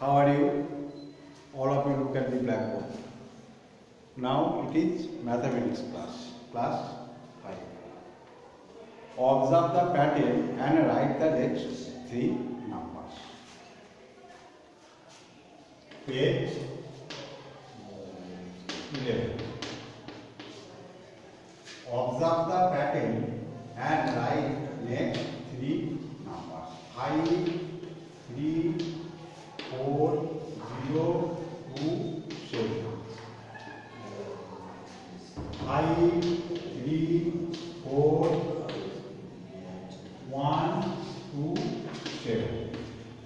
How are you? All of you look at the blackboard. Now it is mathematics class 5. Observe the pattern and write the next 3 numbers. Page 11. Observe the pattern and write next 3 numbers. 5, 3, 4, 0, 2, 7. 5, 3, 4, 1, 2, 7.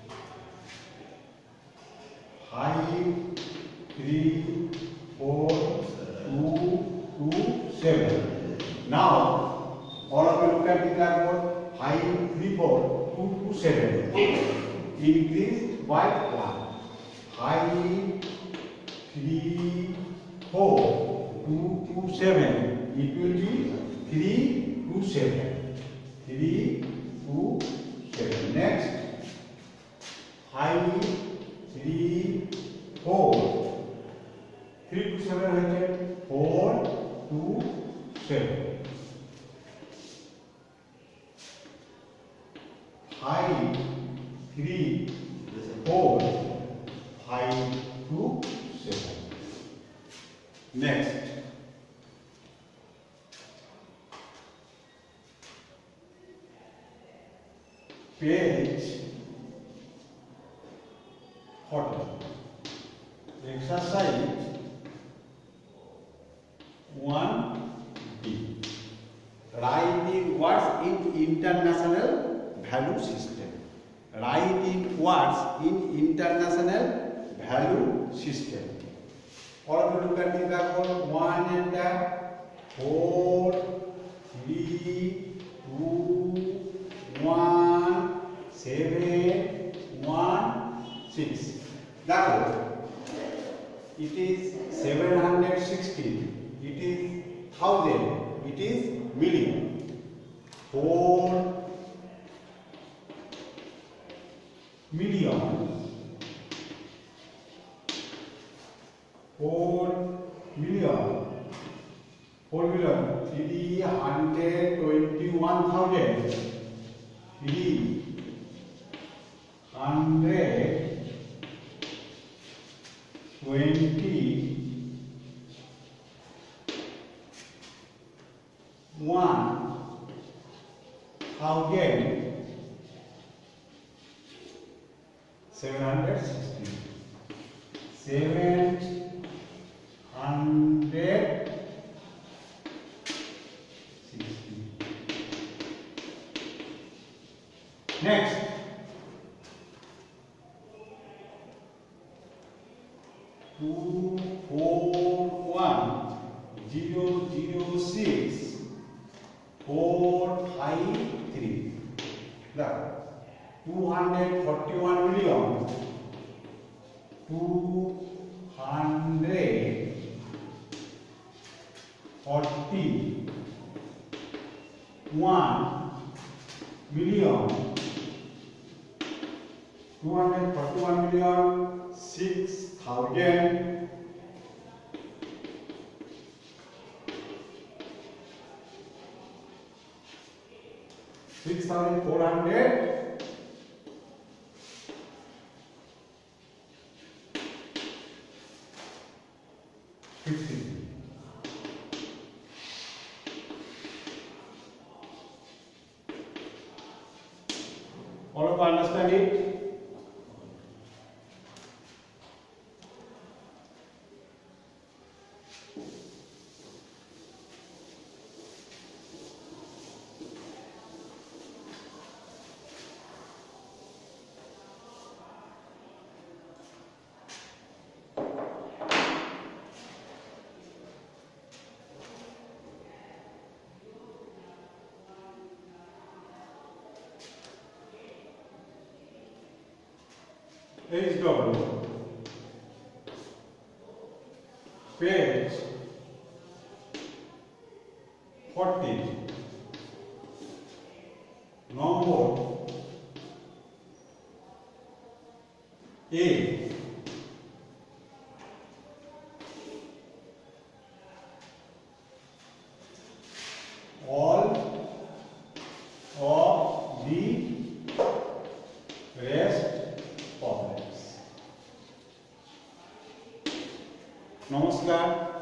5, 3, 4, 2, 2, 7. Now, all of you look at the blackboard. 5, 3, 4, 2, 2, 7. Increased by 1. 5, 3, 4, 2, 2, 7. It will be 3, 2, 7. 3, 2, 7. Next, 5, 3, 4. 3 to 7 4, 2, 7. 5, 3, 4, 5, 2, 7. Next, page 40. Exercise 1B. Writing words in international value system. Writing words in international value system. All of you look at the blackboard. 1 and 4, 3, 2, 1, 7, 1, 6. Therefore, it is 716. It is 1000. It is million. 4 million. 4 million. 4 million. 321,000. 716. 760. Next, 2, 4, 1, 0, 0, 6, 4, 5, 3. Now, 241 million. 241 million. 241 million 6,000. 6,400. 50. All of you understand it? HW, page 40, number A. All of the rest problems. Namaskar.